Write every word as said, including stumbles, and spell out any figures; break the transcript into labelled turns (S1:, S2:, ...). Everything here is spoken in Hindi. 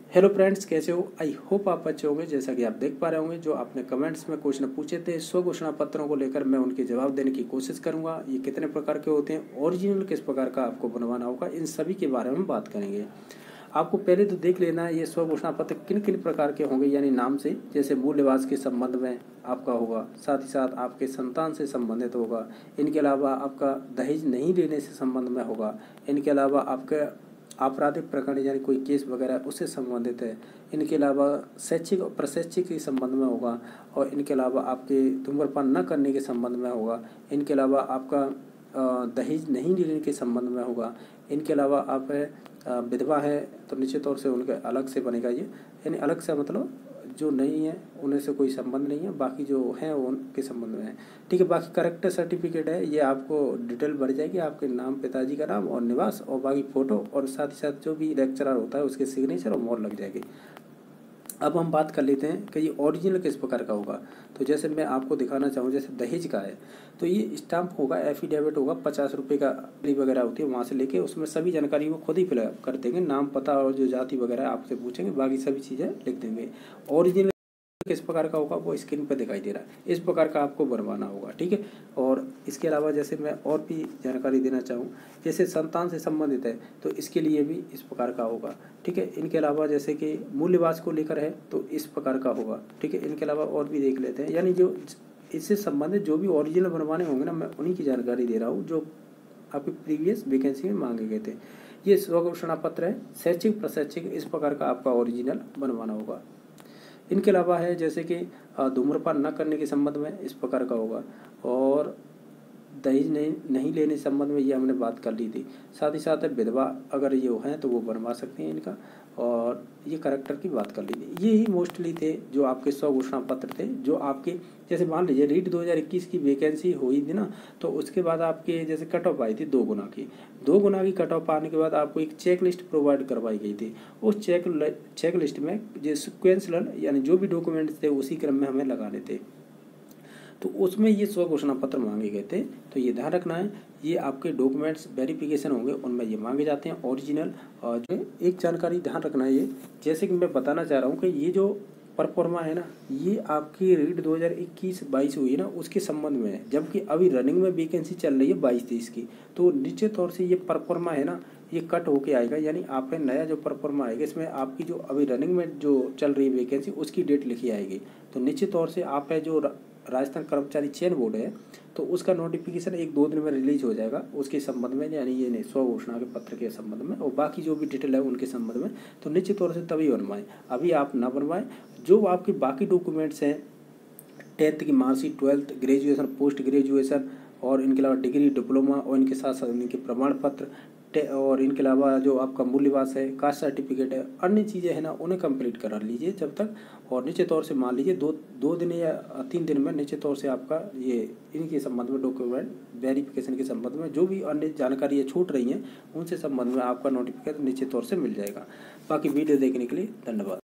S1: हेलो फ्रेंड्स, कैसे हो? आई होप आप अच्छे होंगे। जैसा कि आप देख पा रहे होंगे, जो आपने कमेंट्स में क्वेश्चन पूछे थे स्व घोषणा पत्रों को लेकर, मैं उनके जवाब देने की कोशिश करूंगा। ये कितने प्रकार के होते हैं, ओरिजिनल किस प्रकार का आपको बनवाना होगा, इन सभी के बारे में बात करेंगे। आपको पहले तो देख लेना है ये स्व घोषणा पत्र किन किन प्रकार के होंगे, यानी नाम से, जैसे मूल निवास के संबंध में आपका होगा, साथ ही साथ आपके संतान से संबंधित होगा, इनके अलावा आपका दहेज नहीं लेने से संबंध में होगा, इनके अलावा आपका आपराधिक प्रकरण यानी कोई केस वगैरह उससे संबंधित है, इनके अलावा शैक्षिक और प्रशैक्षिक के संबंध में होगा, और इनके अलावा आपके धूम्रपान न करने के संबंध में होगा, इनके अलावा आपका दहेज नहीं लेने के संबंध में होगा, इनके अलावा आप विधवा है तो निश्चित तौर से उनके अलग से बनेगा ये, यानी अलग से मतलब जो नहीं है उन्हें से कोई संबंध नहीं है, बाकी जो हैं वो उनके संबंध में है। ठीक है, बाकी करेक्टर सर्टिफिकेट है, ये आपको डिटेल भर जाएगी, आपके नाम, पिताजी का नाम और निवास, और बाकी फ़ोटो, और साथ ही साथ जो भी लेक्चरर होता है उसके सिग्नेचर और मोहर लग जाएगी। अब हम बात कर लेते हैं कि ये ओरिजिनल किस प्रकार का होगा। तो जैसे मैं आपको दिखाना चाहूँ, जैसे दहेज का है तो ये स्टाम्प होगा, एफिडेविट होगा, पचास रुपये का वगैरह होती है, वहाँ से लेके उसमें सभी जानकारी वो खुद ही फिल कर देंगे, नाम, पता और जो जाति वगैरह आपसे पूछेंगे, बाकी सभी चीज़ें लिख देंगे। ओरिजिनल किस प्रकार का होगा वो स्क्रीन पर दिखाई दे रहा है, इस प्रकार का आपको बनवाना होगा। ठीक है, और इसके अलावा जैसे मैं और भी जानकारी देना चाहूँ, जैसे संतान से संबंधित है तो इसके लिए भी इस प्रकार का होगा। ठीक है, इनके अलावा जैसे कि मूल निवास को लेकर है तो इस प्रकार का होगा। ठीक है, इनके अलावा और भी देख लेते हैं, यानी जो इससे संबंधित जो भी ओरिजिनल बनवाने होंगे ना, मैं उन्हीं की जानकारी दे रहा हूँ जो आपकी प्रीवियस वैकेंसी में मांगे गए थे। ये स्व घोषणा पत्र है, शैक्षिक प्रशैक्षिक, इस प्रकार का आपका ओरिजिनल बनवाना होगा। इनके अलावा है जैसे कि धूम्रपान न करने के संबंध में इस प्रकार का होगा, और दहेज नहीं नहीं लेने के संबंध में ये हमने बात कर ली थी। साथ ही साथ विधवा अगर ये हैं तो वो बनवा सकते हैं इनका, और ये करेक्टर की बात कर ली थी। ये ही मोस्टली थे जो आपके स्व घोषणा पत्र थे, जो आपके जैसे मान लीजिए रीट दो हज़ार इक्कीस की वैकेंसी हुई थी ना, तो उसके बाद आपके जैसे कट ऑफ आई थी दो गुना की दो गुना की कट ऑफ आने के बाद आपको एक चेक लिस्ट प्रोवाइड करवाई गई थी। उस चेक चेक लिस्ट में जो सिक्वेंशियल यानी जो भी डॉक्यूमेंट्स थे उसी क्रम में हमें लगाने थे, तो उसमें ये स्व घोषणा पत्र मांगे गए थे। तो ये ध्यान रखना है, ये आपके डॉक्यूमेंट्स वेरिफिकेशन होंगे उनमें ये मांगे जाते हैं ओरिजिनल। और जो एक जानकारी ध्यान रखना है, ये जैसे कि मैं बताना चाह रहा हूँ कि ये जो परफॉर्मा है ना, ये आपकी रीट दो हज़ार इक्कीस बाईस हुई है ना, उसके संबंध में है, जबकि अभी रनिंग में वैकेंसी चल रही है बाईस तेईस की। तो निश्चित तौर से ये परफॉर्मा है ना, ये कट होके आएगा, यानी आप पे नया जो परफॉर्मा आएगा इसमें आपकी जो अभी रनिंग में जो चल रही है वैकेंसी उसकी डेट लिखी आएगी। तो निश्चित तौर से आप है जो राजस्थान कर्मचारी चयन बोर्ड है, तो उसका नोटिफिकेशन एक दो दिन में रिलीज हो जाएगा उसके संबंध में, यानी ये नहीं स्व घोषणा के पत्र के संबंध में, और बाकी जो भी डिटेल है उनके संबंध में। तो निश्चित तौर से तभी बनवाएं, अभी आप ना बनवाएं। जो आपके बाकी डॉक्यूमेंट्स हैं, टेंथ की marksheet, twelfth, graduation, post graduation, और इनके अलावा डिग्री, डिप्लोमा, और इनके साथ साथ इनके प्रमाण पत्र, और इनके अलावा जो आपका मूल निवास है, कास्ट सर्टिफिकेट है, अन्य चीज़ें हैं ना, उन्हें कंप्लीट करा लीजिए जब तक। और निश्चित तौर से मान लीजिए दो दो दिन या तीन दिन में निश्चित तौर से आपका ये इनके संबंध में डॉक्यूमेंट वेरिफिकेशन के संबंध में जो भी अन्य जानकारी छूट रही हैं उनसे संबंध में आपका नोटिफिकेशन निश्चित तौर से मिल जाएगा। बाकी वीडियो देखने के लिए धन्यवाद।